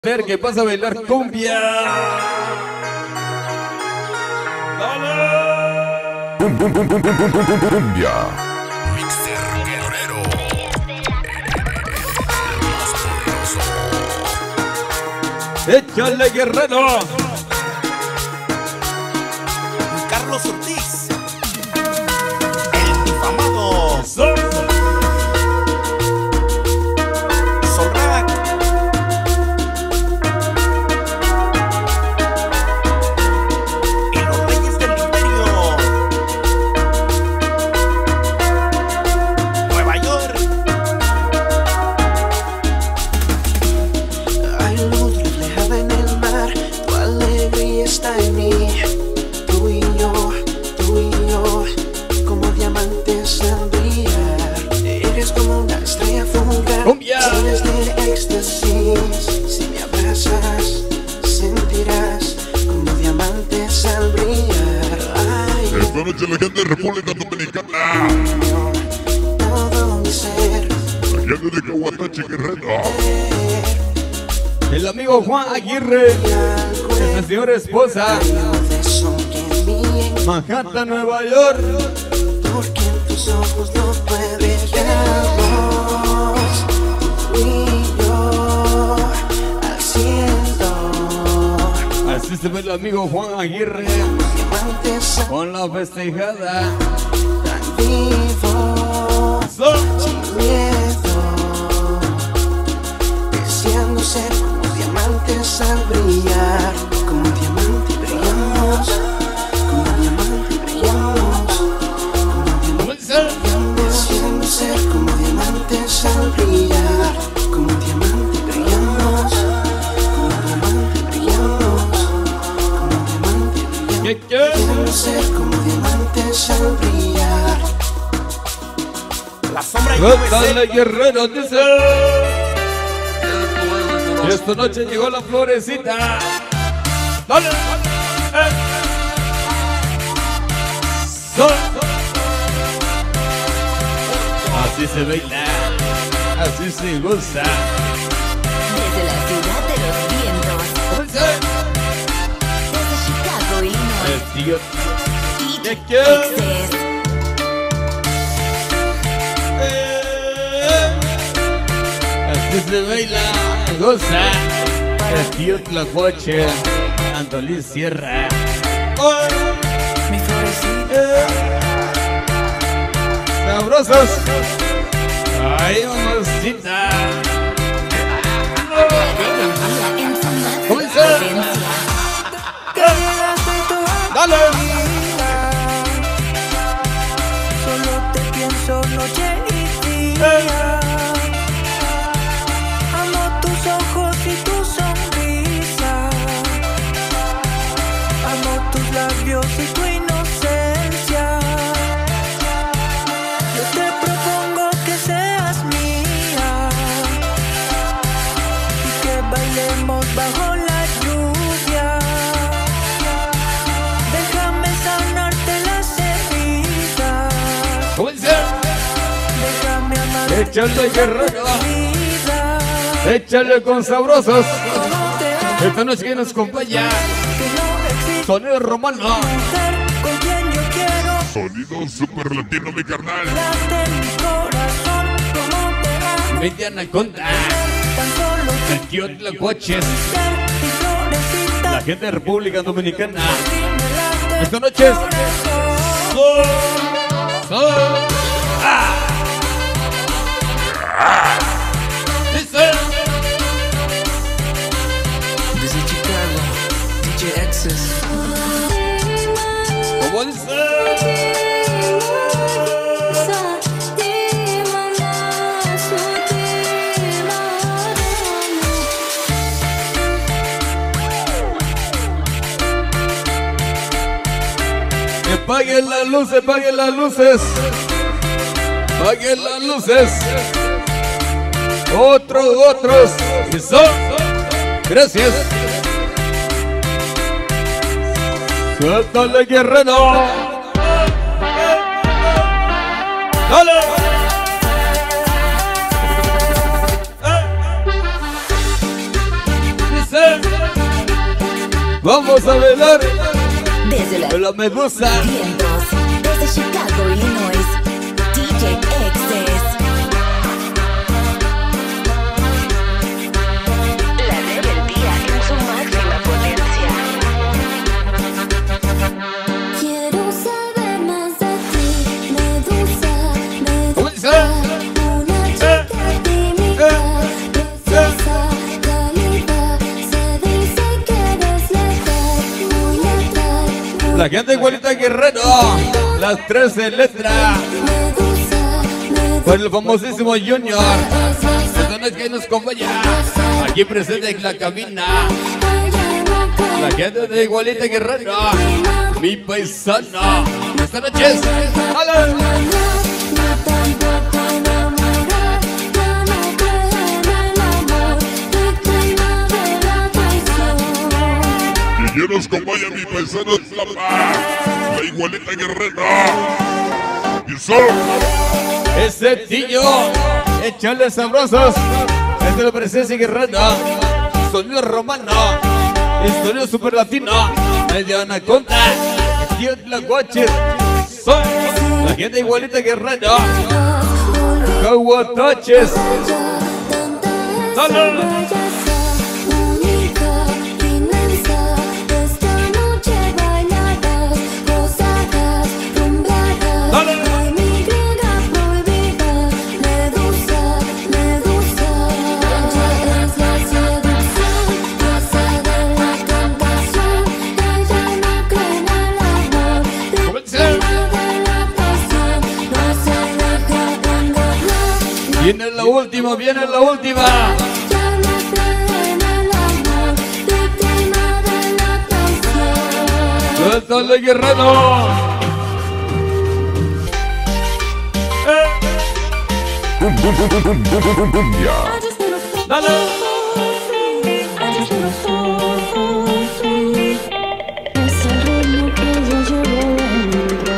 Ver que pasa a bailar cumbia. ¡Dale! Bum, bum, bum, bum, bum, bum, bum, bum, cumbia. Mixer Guerrero. El más poderoso. ¡Échale, guerrero! Carlos Ortiz. El difamado. Solrak. Y los Reyes del Imperio. Nueva York. Hay luz reflejada en el mar, tu alegría está en mí. Tú y yo, como diamantes al brillar. Eres como una estrella fugaz, ¡Cumbia! sales de éxtasis. Si me abrazas, sentirás como diamantes al brillar. Ay, Esta noche la gente de República Dominicana. todo mi ser. La gente de Caguatache, Guerrero. El amigo Juan Aguirre, nuestra señora esposa, Manhattan, Nueva York. Porque en tus ojos no puede vernos. Y yo al cielo. Así se ve el amigo Juan Aguirre Diamantes con la festejada. tan vivos, sin miedo, deseando ser como diamantes al brillar. Como diamante brillamos, como diamante brillamos, como diamante. Deseando ser como diamantes al brillar. Como diamante brillamos, como diamante brillamos, como diamante brillamos. Deseando ser como diamantes al brillar. La sombra y ¡Dale, guerrero! Dice. Y esta noche llegó la florecita. ¡Dale! Así se baila, así se goza. Desde la ciudad de los vientos, desde Chicago, Illinois, El tío. Texas, Así se baila, goza. El tío Tlacuache, Antolín Sierra. mi florecita, Sabrosos. Ay, mamacita. en su ¿Cómo máxima dice? potencia. Dale. Solo te pienso noche y día. Amo tus ojos y tu sonrisa. Amo tus labios y tu inocencia. Yo te propongo que seas mía y que bailemos bajo la lluvia. Déjame sanarte las heridas. ¿Cómo dice? Déjame amarte Échale, guerrero. toda la vida. Échale con sabrosos. Como te amo, Esta noche que nos acompaña. que no existe Sonido romano. mujer con quien yo quiero. Sonido super latino, mi carnal. Late mi corazón como te amo. Vete Anaconda. Tan solo El tío Tlacuaches. ser mi florecita. La gente de República Dominicana. Me late Esta noche es. Dice. Desde Chicago, DJ Access. ¿Cómo dice? Que paguen las luces, paguen las luces. Paguen las luces. Otros. Eso. Gracias. Suéltale, guerrero. ¡Dale! Vamos a bailar Desde la medusa. vientos, desde Chicago, Illinois, DJ Excess. La rebeldía en su máxima potencia. Quiero saber más de ti, medusa, ¿Cómo dice? una chica tímida, preciosa, cálida, se dice que eres letal, muy letal, La gente igualita Guerrero. Las 13 letras. medusa, Por el famosísimo Junior. Esta noche que nos acompaña. Aquí presente en la cabina. La gente de igualita Guerrero. Mi paisano. Esta noche es. ¡Dale! Y yo nos acompaña mi paisano de La Paz, la igualita guerrera. Y son Ese tío. Échale sabrosos. Este es la presencia guerrera. Sonido romano. Sonido super latino. Medio anaconda. Tío de la guache. Son la gente igualita guerrera. Caguataches. ¡Dale! Viene la última, viene la última. ¡Suéltale, guerrero! cumbia. ¡Dale! Es el ritmo que yo llevo dentro.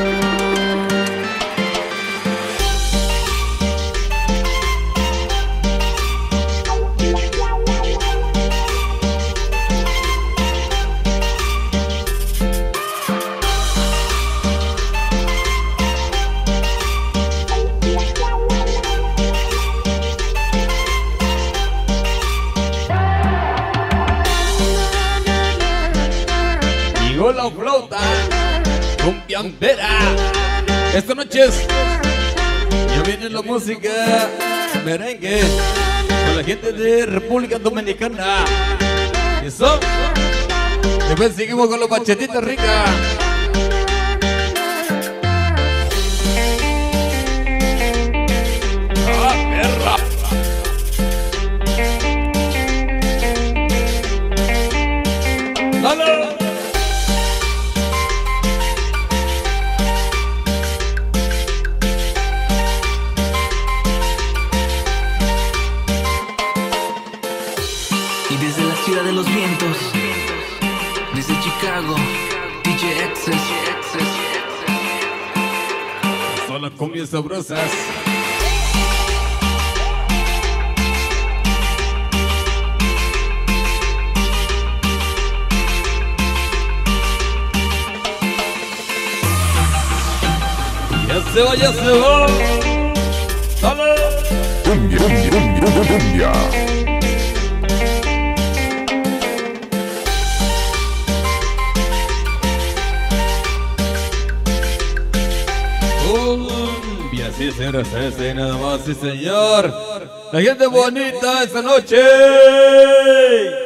Llegó la flauta cumbiambera. Esta noche es. Ya viene la música merengue con la gente de República Dominicana. Eso. Después seguimos con los bachetitas ricas. ¡Ah, perra! ¡Dale! Y desde la ciudad de los vientos, desde Chicago, DJ Excess. Son las cumbias sabrosas. Ya se va, ya se va. ¡Dale! Cumbia, cumbia, cumbia, cumbia. Cumbia, sí señora, sí, nada más, sí señor. La gente bonita esta noche.